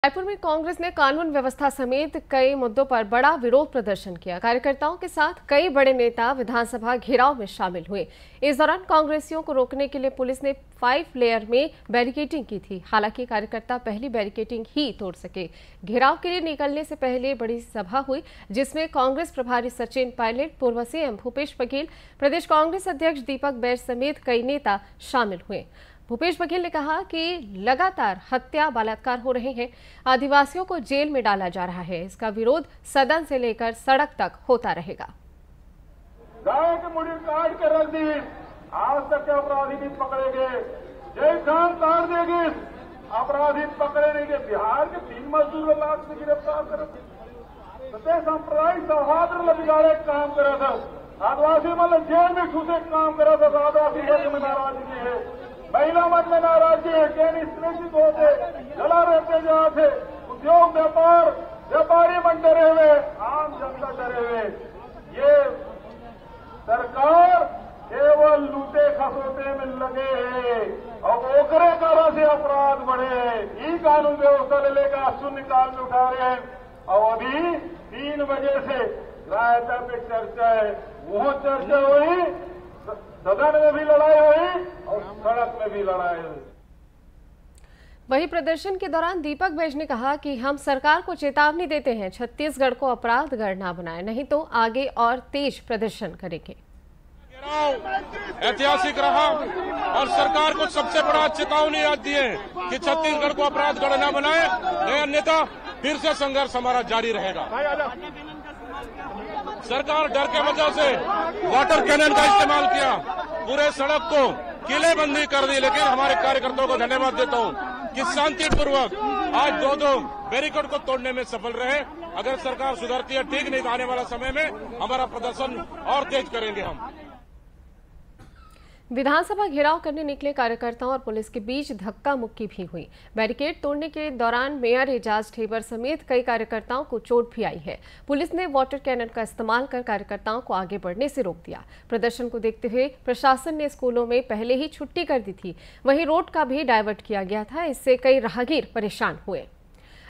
रायपुर में कांग्रेस ने कानून व्यवस्था समेत कई मुद्दों पर बड़ा विरोध प्रदर्शन किया। कार्यकर्ताओं के साथ कई बड़े नेता विधानसभा घेराव में शामिल हुए। इस दौरान कांग्रेसियों को रोकने के लिए पुलिस ने 5 लेयर में बैरिकेडिंग की थी। हालांकि कार्यकर्ता पहली बैरिकेडिंग ही तोड़ सके। घेराव के लिए निकलने से पहले बड़ी सभा हुई, जिसमें कांग्रेस प्रभारी सचिन पायलट, पूर्व सीएम भूपेश बघेल, प्रदेश कांग्रेस अध्यक्ष दीपक बैज समेत कई नेता शामिल हुए। भूपेश बघेल ने कहा कि लगातार हत्या, बलात्कार हो रहे हैं, आदिवासियों को जेल में डाला जा रहा है। इसका विरोध सदन से लेकर सड़क तक होता रहेगा। गाय के मुड़ी काट के रख दी, आज तक के अपराधी भी पकड़े गए। जय खान काट देगी, अपराधी पकड़े नहीं गए। बिहार के 3 मजदूर लाख से गिरफ्तार कर सांप्रदायिक सौहार्द बिगाड़े काम करा था। आदिवासी मतलब जेल में घुसे काम करा था। आदिवासी वर्ग में नाराजगी है, महिला मत में नाराजगी है। सुनिश्चित होते जला रहते जहाँ थे उद्योग व्यापारी मन डरे हुए, आम जनता डरे हुए। ये सरकार केवल लूटे खसोटे में लगे है और ओकरे कारण से अपराध बढ़े हैं। ई कानून व्यवस्था ले लेकर शून्य काल में उठा रहे हैं और अभी 3 बजे से रायता पे चर्चा है। वो चर्चा हुई, सदन में भी लड़ाई हुई और सड़क में भी लड़ाई हुई। वहीं प्रदर्शन के दौरान दीपक बैज ने कहा कि हम सरकार को चेतावनी देते हैं, छत्तीसगढ़ को अपराधगढ़ ना बनाए, नहीं तो आगे और तेज प्रदर्शन करेंगे। ऐतिहासिक रहा और सरकार को सबसे बड़ा चेतावनी आज दी है कि छत्तीसगढ़ को अपराधगढ़ न बनाए, नहीं अन्यथा फिर से संघर्ष हमारा जारी रहेगा। सरकार डर के वजह से वाटर कैनन का इस्तेमाल किया, पूरे सड़क को किलेबंदी कर दी। लेकिन हमारे कार्यकर्ताओं को धन्यवाद देता हूं कि शांतिपूर्वक आज दो बैरिकेड को तोड़ने में सफल रहे। अगर सरकार सुधरती है ठीक, नहीं तो आने वाला समय में हमारा प्रदर्शन और तेज करेंगे हम। विधानसभा घेराव करने निकले कार्यकर्ताओं और पुलिस के बीच धक्का मुक्की भी हुई। बैरिकेड तोड़ने के दौरान मेयर एजाज ठेबर समेत कई कार्यकर्ताओं को चोट भी आई है। पुलिस ने वाटर कैनन का इस्तेमाल कर कार्यकर्ताओं को आगे बढ़ने से रोक दिया। प्रदर्शन को देखते हुए प्रशासन ने स्कूलों में पहले ही छुट्टी कर दी थी। वहीं रोड का भी डायवर्ट किया गया था। इससे कई राहगीर परेशान हुए।